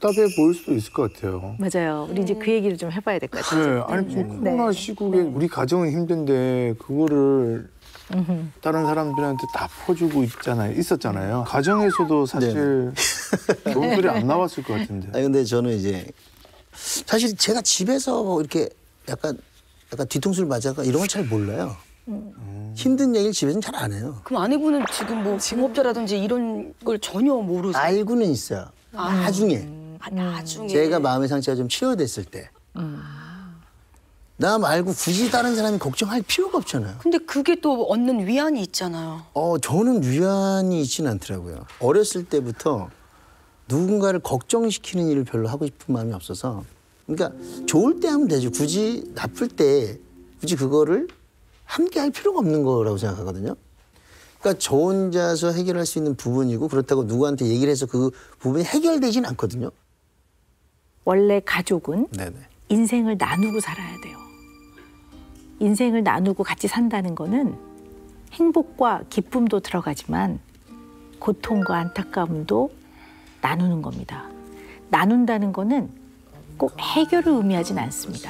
답답해 보일 수도 있을 것 같아요. 맞아요. 우리 이제 그 얘기를 좀 해봐야 될 것 같아요. 네, 아니 지금 코로나 시국에 우리 가정은 힘든데 그거를 다른 사람들한테 다 퍼주고 있었잖아요. 가정에서도 사실 좋은 소리 안 나왔을 것 같은데. 아니 근데 저는 이제 사실 제가 집에서 뭐 이렇게 약간 뒤통수를 맞아가 이런 걸 잘 몰라요. 힘든 얘기를 집에서는 잘 안 해요. 그럼 아내분은 지금 뭐 증업자라든지 이런 걸 전혀 모르세요? 알고는 있어요. 나중에. 나중에. 제가 마음의 상처가 좀 치유됐을 때. 나 말고 굳이 다른 사람이 걱정할 필요가 없잖아요. 근데 그게 또 얻는 위안이 있잖아요. 저는 위안이 있지는 않더라고요. 어렸을 때부터 누군가를 걱정시키는 일을 별로 하고 싶은 마음이 없어서. 그러니까 좋을 때 하면 되죠. 굳이 나쁠 때 굳이 그거를 함께 할 필요가 없는 거라고 생각하거든요. 그러니까 저 혼자서 해결할 수 있는 부분이고 그렇다고 누구한테 얘기를 해서 그 부분이 해결되진 않거든요. 원래 가족은 네네. 인생을 나누고 살아야 돼요. 인생을 나누고 같이 산다는 거는 행복과 기쁨도 들어가지만 고통과 안타까움도 나누는 겁니다. 나눈다는 거는 꼭 해결을 의미하진 않습니다.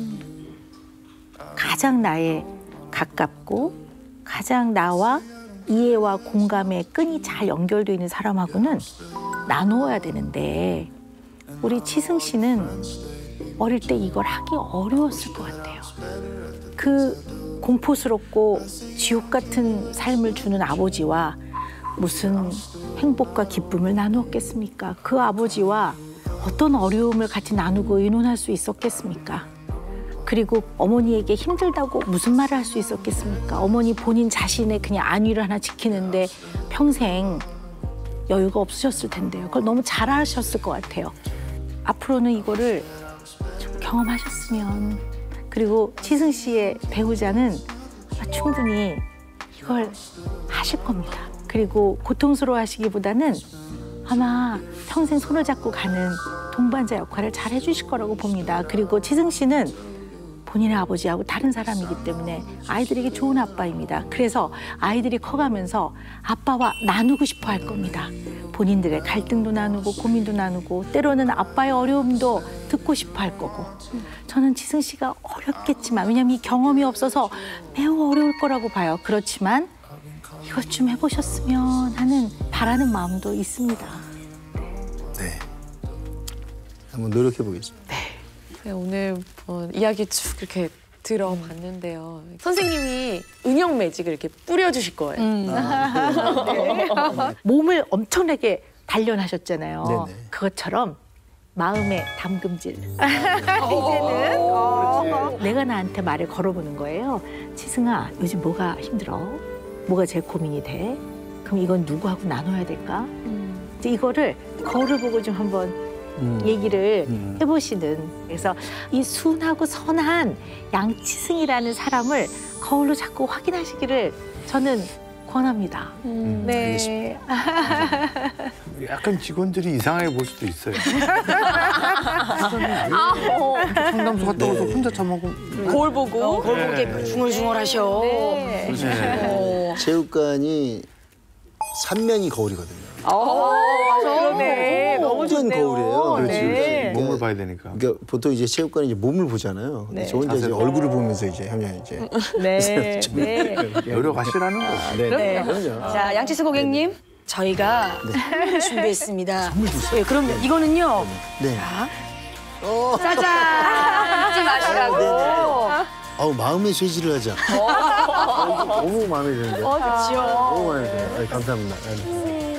가장 나에 가깝고 가장 나와 이해와 공감의 끈이 잘 연결되어 있는 사람하고는 나누어야 되는데 우리 치승 씨는 어릴 때 이걸 하기 어려웠을 것 같아요. 그 공포스럽고 지옥 같은 삶을 주는 아버지와 무슨 행복과 기쁨을 나누었겠습니까? 그 아버지와 어떤 어려움을 같이 나누고 의논할 수 있었겠습니까? 그리고 어머니에게 힘들다고 무슨 말을 할 수 있었겠습니까? 어머니 본인 자신의 그냥 안위를 하나 지키는데 평생 여유가 없으셨을 텐데요. 그걸 너무 잘하셨을 것 같아요. 앞으로는 이거를 좀 경험하셨으면, 그리고 치승 씨의 배우자는 아마 충분히 이걸 하실 겁니다. 그리고 고통스러워 하시기보다는 아마 평생 손을 잡고 가는 동반자 역할을 잘 해주실 거라고 봅니다. 그리고 치승 씨는 본인의 아버지하고 다른 사람이기 때문에 아이들에게 좋은 아빠입니다. 그래서 아이들이 커가면서 아빠와 나누고 싶어 할 겁니다. 본인들의 갈등도 나누고 고민도 나누고 때로는 아빠의 어려움도 듣고 싶어 할 거고. 저는 치승 씨가 어렵겠지만, 왜냐하면 이 경험이 없어서 매우 어려울 거라고 봐요. 그렇지만 이것 좀 해보셨으면 하는 바라는 마음도 있습니다. 네. 한번 노력해 보겠습니다. 네, 오늘 이야기 쭉 이렇게 들어봤는데요. 선생님이 은영 매직을 이렇게 뿌려주실 거예요. 네. 몸을 엄청나게 단련하셨잖아요. 네네. 그것처럼 마음의 담금질. 이제는 내가 나한테 말을 걸어보는 거예요. 치승아, 요즘 뭐가 힘들어? 뭐가 제일 고민이 돼? 그럼 이건 누구하고 나눠야 될까? 이제 이거를 거울을 보고 좀 한번 얘기를 해보시는. 그래서 이 순하고 선한 양치승이라는 사람을 거울로 자꾸 확인하시기를 저는 권합니다. 네. 약간 직원들이 이상하게 볼 수도 있어요. 상담소 갔다 와서 혼자 처먹고 거울 보고. 거울 보고 이렇게 중얼중얼하셔. 네. 체육관이 3면이 거울이거든요. 그러네. 너무 완전 좋네요. 거울이에요. 그렇지, 네. 그렇지. 몸을 봐야 되니까. 그러니까 보통 이제 체육관은 이제 몸을 보잖아요. 근데 네. 저 혼자 이제 얼굴을 보면서 이제 하면 이제 네. 네. 노력하시라는 거죠. 네. 그럼요. 자, 양치승 고객님, 저희가 선물을 준비했습니다. 선물 주세요. 네, 그럼요. 이거는요. 네. 자, 짜잔! 하지 마시라고. 마음의 쇠질을 하자. 너무 마음에 드는데. 그렇죠. 너무 마음에 들어요. 네, 감사합니다. 네.